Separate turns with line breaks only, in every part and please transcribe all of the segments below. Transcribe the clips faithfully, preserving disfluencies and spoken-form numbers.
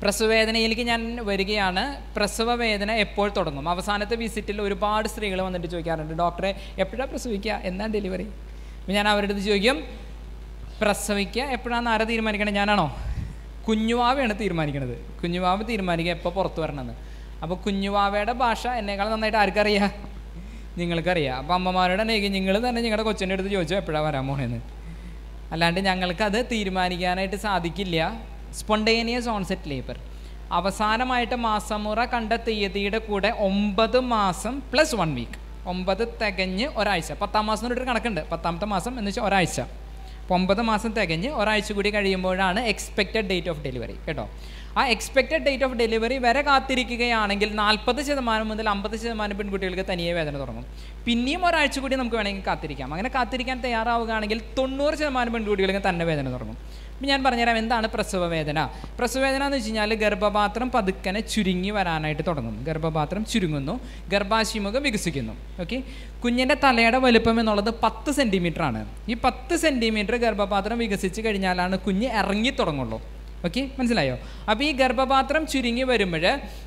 പ്രസവവേദനയിലേക്ക് ഞാൻ വരികയാണ്. പ്രസവ വേദന എപ്പോൾ തുടങ്ങും? അവസാനത്തെ വിസിറ്റിൽ ഒരുപാട് സ്ത്രീകൾ വന്നിട്ട് ചോദിക്കാറുണ്ട്, ഡോക്ടറെ എപ്പോഴാണ് പ്രസവിക്കുക, എന്നാണ് ഡെലിവറി? അപ്പോൾ ഞാൻ അവരുടെ അടുത്ത് ചോദിക്കും, പ്രസവിക്കുക എപ്പോഴാണെന്ന് ആരാ തീരുമാനിക്കണേ? ഞാനാണോ? കുഞ്ഞുവാവയാണ് തീരുമാനിക്കണത്. കുഞ്ഞുവാവ് തീരുമാനിക്കുക എപ്പോൾ പുറത്ത് വരണമെന്ന്. അപ്പോൾ കുഞ്ഞുവാവയുടെ ഭാഷ എന്നേക്കാൾ നന്നായിട്ട് ആർക്കറിയാം? നിങ്ങൾക്കറിയാം. അപ്പോൾ അമ്മമാരുടെ നെയ്ക്ക് നിങ്ങൾ തന്നെ നിങ്ങളുടെ കൊച്ചിൻ്റെ അടുത്ത് ചോദിച്ചോ എപ്പോഴാണ് വരാൻ പോണേന്ന്. അല്ലാണ്ട് ഞങ്ങൾക്കത് തീരുമാനിക്കാനായിട്ട് സാധിക്കില്ല. സ്പോണ്ടേനിയസ് ഓൺസെറ്റ് ലേബർ, അവസാനമായിട്ട് മാസമുറ കണ്ട തീയതിയുടെ കൂടെ ഒമ്പത് മാസം പ്ലസ് വൺ വീക്ക്, ഒമ്പത് തികഞ്ഞ് ഒരാഴ്ച. പത്താം മാസം എന്നൊരു കണക്കുണ്ട്. പത്താമത്തെ മാസം എന്ന് വെച്ചാൽ ഒരാഴ്ച. അപ്പോൾ ഒമ്പത് മാസം തികഞ്ഞ് ഒരാഴ്ച കൂടി കഴിയുമ്പോഴാണ് എക്സ്പെക്റ്റഡ് ഡേറ്റ് ഓഫ് ഡെലിവറി കേട്ടോ. ആ എക്സ്പെക്റ്റഡ് ഡേറ്റ് ഓഫ് ഡെലിവറി വരെ കാത്തിരിക്കുകയാണെങ്കിൽ നാൽപ്പത് ശതമാനം മുതൽ അമ്പത് ശതമാനം പെൺകുട്ടികൾക്ക് തനിയെ വേദന തുടങ്ങും. പിന്നെയും ഒരാഴ്ച കൂടി നമുക്ക് വേണമെങ്കിൽ കാത്തിരിക്കാം. അങ്ങനെ കാത്തിരിക്കാൻ തയ്യാറാവുകയാണെങ്കിൽ തൊണ്ണൂറ് ശതമാനം പെൺകുട്ടികൾക്ക് തന്നെ വേദന തുടങ്ങും. അപ്പം ഞാൻ പറഞ്ഞുതരാം എന്താണ് പ്രസവ വേദന. പ്രസവ വേദന എന്ന് വെച്ച് കഴിഞ്ഞാൽ ഗർഭപാത്രം പതുക്കനെ ചുരുങ്ങി വരാനായിട്ട് തുടങ്ങും. ഗർഭപാത്രം ചുരുങ്ങുന്നു, ഗർഭാശയമുഖം വികസിക്കുന്നു. ഓക്കെ, കുഞ്ഞിൻ്റെ തലയുടെ വലുപ്പം എന്നുള്ളത് പത്ത് സെൻറ്റിമീറ്റർ ആണ്. ഈ പത്ത് സെൻറ്റിമീറ്റർ ഗർഭപാത്രം വികസിച്ച് കഴിഞ്ഞാലാണ് കുഞ്ഞ് ഇറങ്ങി തുടങ്ങുള്ളൂ. ഓക്കെ, മനസ്സിലായോ? അപ്പോൾ ഈ ഗർഭപാത്രം ചുരുങ്ങി വരുമ്പോൾ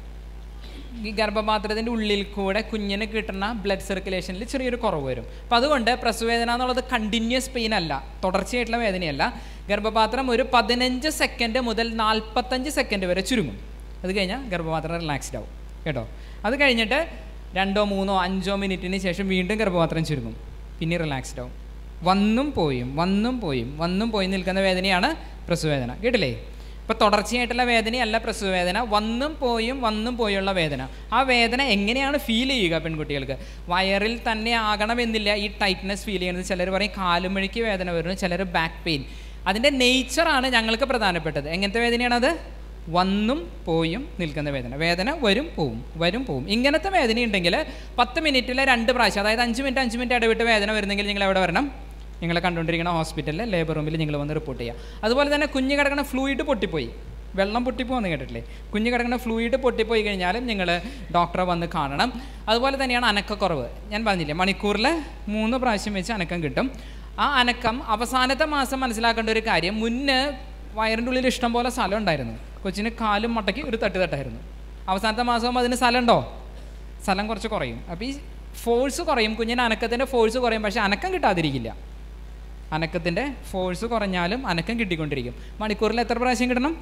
ഈ ഗർഭപാത്രത്തിൻ്റെ ഉള്ളിൽ കൂടെ കുഞ്ഞിന് കിട്ടുന്ന ബ്ലഡ് സർക്കുലേഷനിൽ ചെറിയൊരു കുറവ് വരും. അപ്പോൾ അതുകൊണ്ട് പ്രസവവേദന എന്നുള്ളത് കണ്ടിന്യൂസ് പെയിൻ അല്ല, തുടർച്ചയായിട്ടുള്ള വേദനയല്ല. ഗർഭപാത്രം ഒരു പതിനഞ്ച് സെക്കൻഡ് മുതൽ നാൽപ്പത്തഞ്ച് സെക്കൻഡ് വരെ ചുരുങ്ങും. അത് കഴിഞ്ഞാൽ ഗർഭപാത്രം റിലാക്സ്ഡ് ആവും കേട്ടോ. അത് കഴിഞ്ഞിട്ട് രണ്ടോ മൂന്നോ അഞ്ചോ മിനിറ്റിന് ശേഷം വീണ്ടും ഗർഭപാത്രം ചുരുങ്ങും, പിന്നെ റിലാക്സ്ഡ് ആവും. വന്നും പോയും വന്നും പോയും വന്നും പോയി നിൽക്കുന്ന വേദനയാണ് പ്രസവവേദന. കേട്ടില്ലേ? ഇപ്പോൾ തുടർച്ചയായിട്ടുള്ള വേദനയല്ല പ്രസവവേദന, വന്നും പോയും വന്നും പോയുള്ള വേദന. ആ വേദന എങ്ങനെയാണ് ഫീൽ ചെയ്യുക പെൺകുട്ടികൾക്ക്? വയറിൽ തന്നെ ആകണമെന്നില്ല ഈ ടൈറ്റ്നസ് ഫീൽ ചെയ്യുന്നത്. ചിലർ പറയും കാലുമഴിക്ക് വേദന വരുന്നു, ചിലർ ബാക്ക് പെയിൻ. അതിൻ്റെ നേച്ചറാണ് ഞങ്ങൾക്ക് പ്രധാനപ്പെട്ടത്. എങ്ങനത്തെ വേദനയാണത്? വന്നും പോയും നിൽക്കുന്ന വേദന. വേദന വരും പോവും വരും പോവും. ഇങ്ങനത്തെ വേദന ഉണ്ടെങ്കിൽ പത്ത് മിനിറ്റിലെ രണ്ട് പ്രാവശ്യം, അതായത് അഞ്ച് മിനിറ്റ് അഞ്ച് മിനിറ്റ് ഇടവിട്ട് വേദന വരുന്നെങ്കിൽ നിങ്ങൾ എവിടെ വരണം? നിങ്ങളെ കണ്ടുകൊണ്ടിരിക്കുന്ന ഹോസ്പിറ്റലിൽ ലേബർ റൂമിൽ നിങ്ങൾ വന്ന് റിപ്പോർട്ട് ചെയ്യുക. അതുപോലെ തന്നെ കുഞ്ഞ് കിടക്കുന്ന ഫ്ലൂയിഡ് പൊട്ടിപ്പോയി, വെള്ളം പൊട്ടിപ്പോന്ന് കേട്ടിട്ടില്ലേ? കുഞ്ഞ് കിടക്കുന്ന ഫ്ലൂയിഡ് പൊട്ടിപ്പോയി കഴിഞ്ഞാലും നിങ്ങൾ ഡോക്ടറെ വന്ന് കാണണം. അതുപോലെ തന്നെയാണ് അനക്കക്കുറവ്. ഞാൻ പറഞ്ഞില്ലേ, മണിക്കൂറിൽ മൂന്ന് പ്രാവശ്യം വെച്ച് അനക്കം കിട്ടും. ആ അനക്കം അവസാനത്തെ മാസം മനസ്സിലാക്കേണ്ട ഒരു കാര്യം, മുന്നേ വയറിൻ്റെ ഉള്ളിൽ ഇഷ്ടം പോലെ സ്ഥലം ഉണ്ടായിരുന്നു. കൊച്ചിന് കാലും മട്ടയ്ക്ക് ഒരു തട്ട് തട്ടായിരുന്നു. അവസാനത്തെ മാസം അതിന് സ്ഥലം ഉണ്ടോ? സ്ഥലം കുറച്ച് കുറയും. അപ്പോൾ ഈ ഫോഴ്സ് കുറയും, കുഞ്ഞിന് അനക്കത്തിൻ്റെ ഫോഴ്സ് കുറയും. പക്ഷേ അനക്കം കിട്ടാതിരിക്കില്ല. അനക്കത്തിൻ്റെ ഫോഴ്സ് കുറഞ്ഞാലും അനക്കം കിട്ടിക്കൊണ്ടിരിക്കും. മണിക്കൂറിൽ എത്ര പ്രാവശ്യം കിട്ടണം?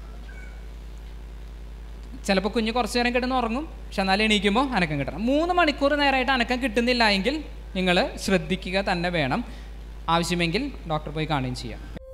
ചിലപ്പോൾ കുഞ്ഞ് കുറച്ച് നേരം കിടന്ന് ഉറങ്ങും, പക്ഷെ എന്നാലും എണീക്കുമ്പോൾ അനക്കം കിട്ടണം. മൂന്ന് മണിക്കൂർ നേരമായിട്ട് അനക്കം കിട്ടുന്നില്ല എങ്കിൽ നിങ്ങൾ ശ്രദ്ധിക്കുക തന്നെ വേണം. ആവശ്യമെങ്കിൽ ഡോക്ടറെ പോയി കാണുകയും ചെയ്യാം.